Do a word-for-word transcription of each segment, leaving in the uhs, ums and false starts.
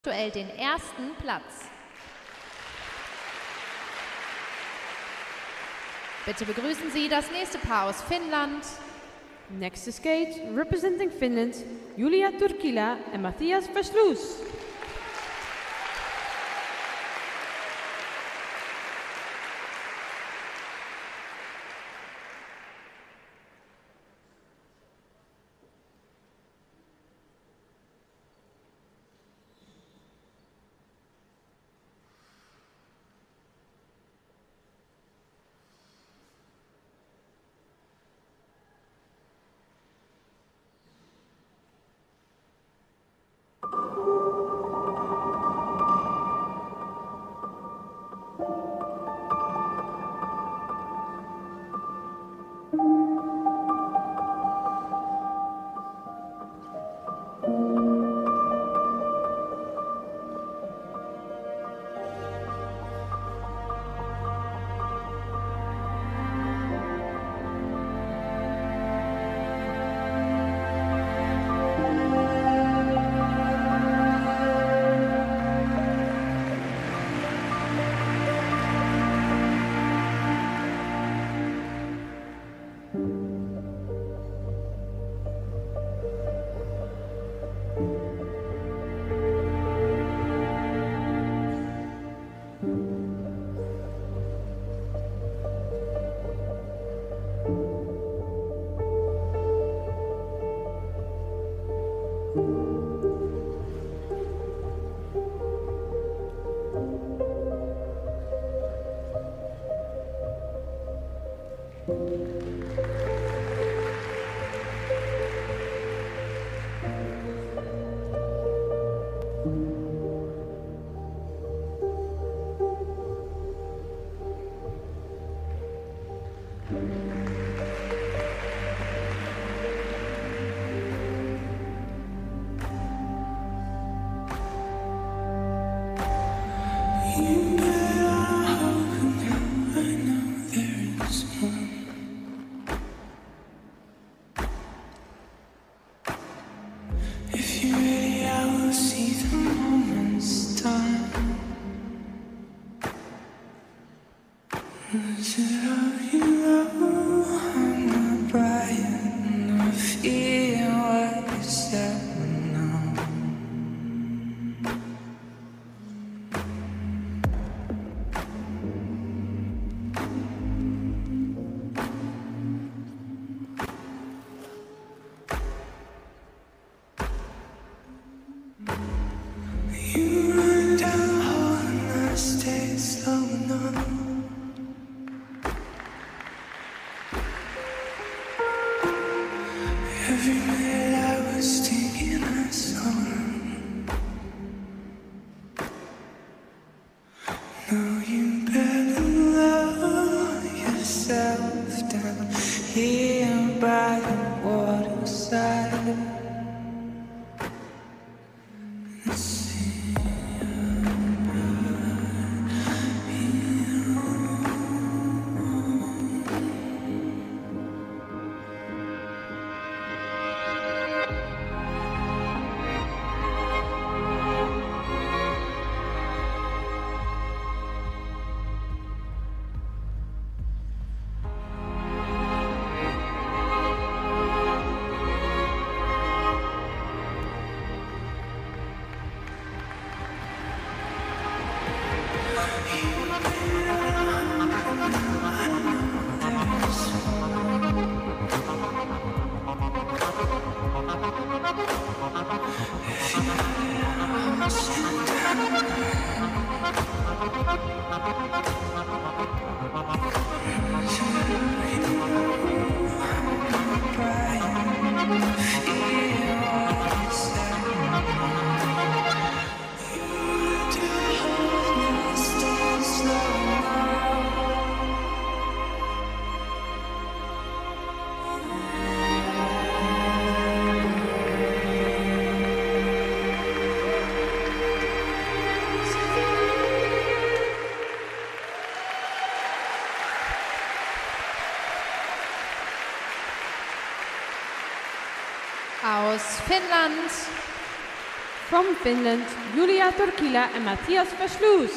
aktuell den ersten Platz. Bitte begrüßen Sie das nächste Paar aus Finnland. Next to skate, representing Finland, Julia Turkila and Matthias Veslus. Aus Finnland From Finland, Julia Turkila and Matthias Versluis.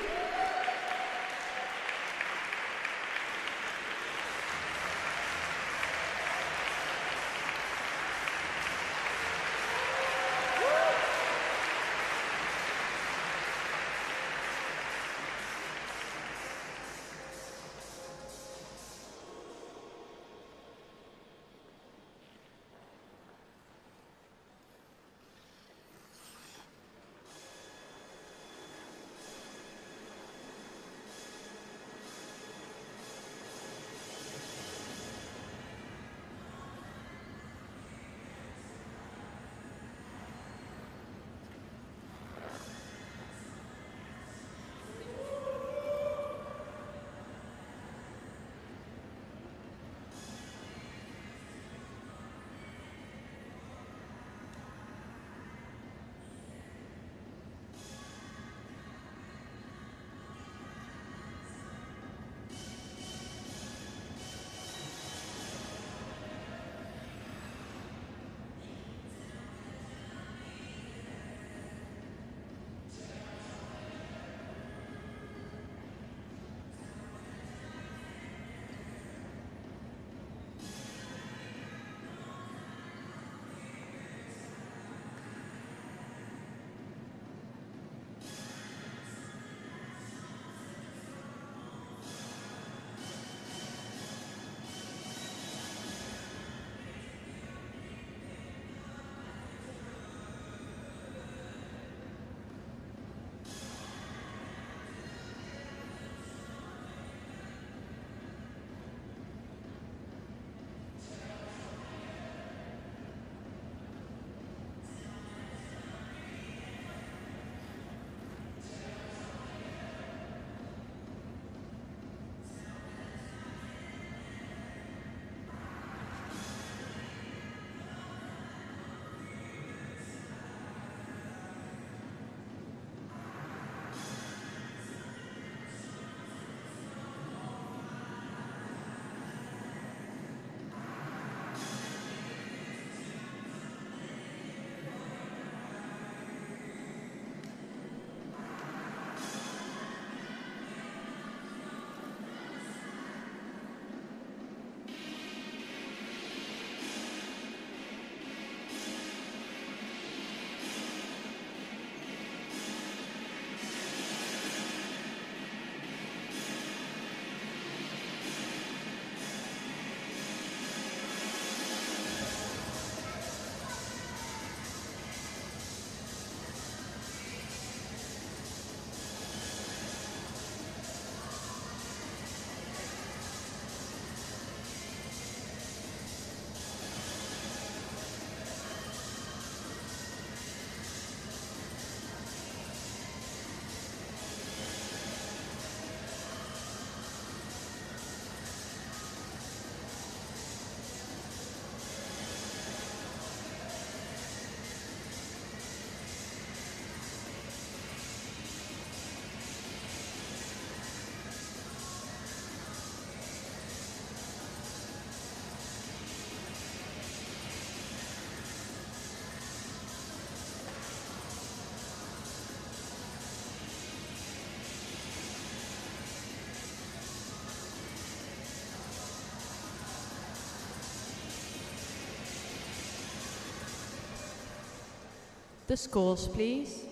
The scores, please.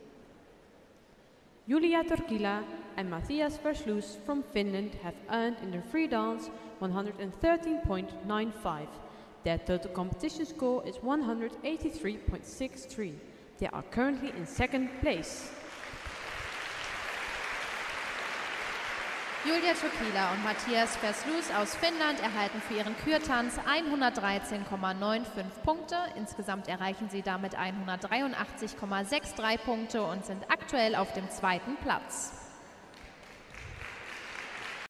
Julia Turkila and Matthias Versluis from Finland have earned in their free dance one hundred thirteen point nine five. Their total competition score is one hundred eighty-three point six three. They are currently in second place. Julia Turkila und Matthias Versluis aus Finnland erhalten für ihren Kürtanz hundertdreizehn Komma fünfundneunzig Punkte. Insgesamt erreichen sie damit hundertdreiundachtzig Komma drei sechs Punkte und sind aktuell auf dem zweiten Platz.